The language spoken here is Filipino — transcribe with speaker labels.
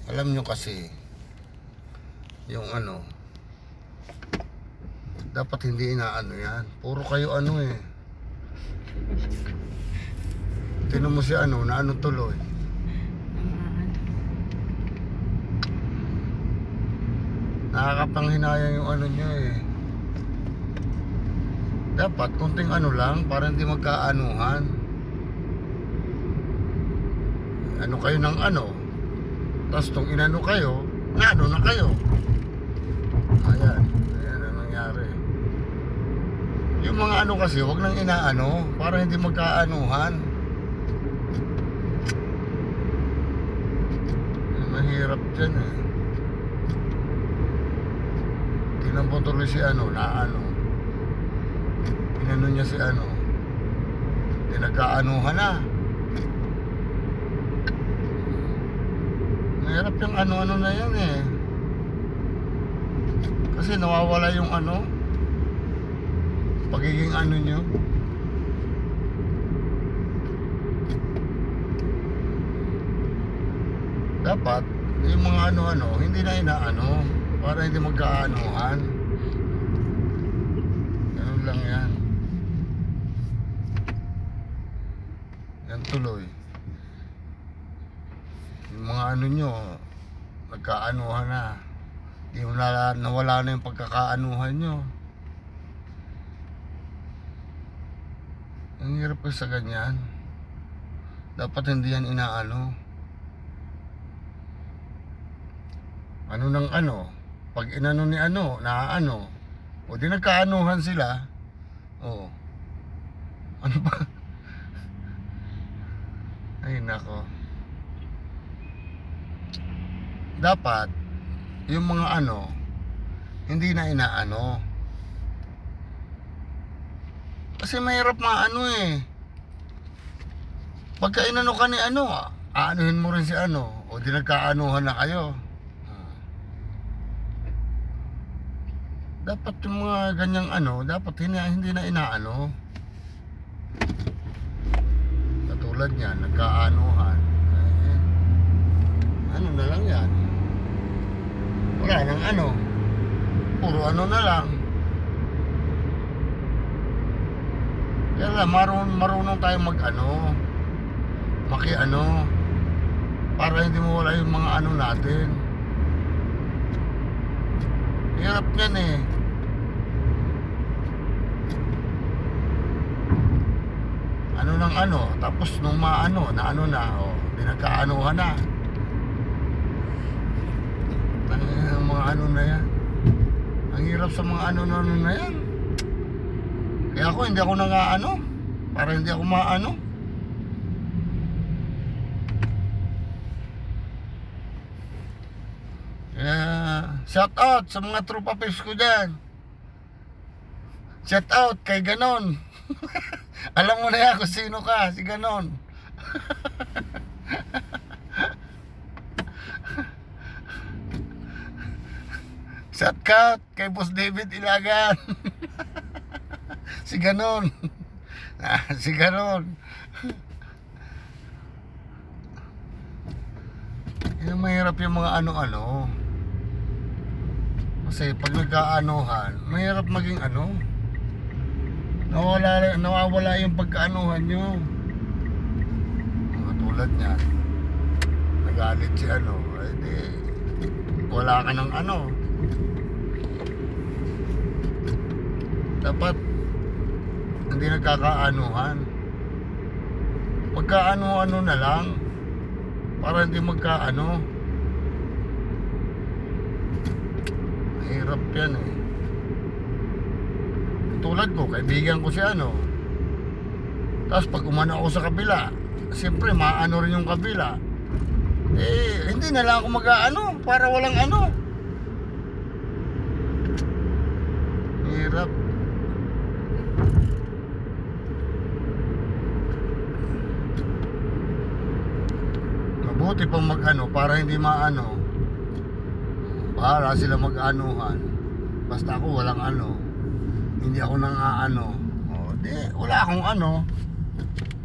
Speaker 1: Alam nyo kasi, yung ano, dapat hindi inaano yan. Puro kayo ano eh. Tinan mo si ano, na ano tuloy. Nakakapanghinayang yung ano nyo eh. Dapat kunting ano lang, para hindi magkaanuhan. Ano kayo ng ano, tapos nung inano kayo, ano na kayo. Ayan, ayan ang nangyari. Yung mga ano kasi, wag nang inaano, para hindi magkaanuhan. Mahirap dyan eh. Tingnan po tuloy si ano, na ano, inano niya si ano, nagkaanuhan na. Mahirap yung ano-ano na yan eh. Kasi nawawala yung ano, pagiging ano nyo. Dapat yung mga ano-ano, hindi na inaano, para hindi magkaanuhan. Ganun lang yan. Yan tuloy. Yung mga ano nyo, nagkaanuhan na. Di mo nawala na yung pagkakaanuhan nyo. Ang hirap ko sa ganyan. Dapat hindi yan inaano. Ano ng ano, pag inano ni ano, naaano, o di nagkaanuhan sila. O ano ba? Ay nako. Dapat yung mga ano, hindi na inaano. Kasi mahirap maano eh. Pagka inano ka ni ano, aanuhin mo rin si ano, o di nagkaanuhan na kayo. Dapat yung mga ganyang ano, dapat hindi na inaano. Katulad niyan, nagkaanuhan. Ano na lang yan. Wala nang ano. Puro ano na lang. Kaya marunong tayo mag ano, maki-ano, para hindi mo wala yung mga ano natin. Hirap yan eh. Ano ng ano, tapos nung maano, na ano na, o, dinagkaanuhan na. Ang mga ano na yan. Ang hirap sa mga ano na yan. Kaya ako, hindi ako nang-ano, para hindi ako maano. Shout out sa mga tropa pips ko dyan. Shout out kay Ganon. Alam mo na yan kung sino ka, si Ganon. Shout out kay Boss David Ilagan. Si Ganon. Si Ganon. Yung mahirap yung mga ano-ano. Kasi pag nagkaanuhan, mahirap maging ano, nawawala yung pagkaanuhan nyo. Tulad niyan, nagalit si ano, di wala ka ng ano. Dapat hindi nagkakaanuhan, magkaano-ano na lang, para hindi magkaano. Hirap yan eh. Tulad ko, kaibigan ko si ano, tapos pag umano ako sa kabila, siyempre maano rin yung kabila. Eh, hindi na lang ako mag-ano, para walang ano. Hirap. Mabuti pang mag-ano, para hindi maano. Para sila mag-anuhan. Basta ako walang ano, hindi ako nang aano. O, di, wala akong ano.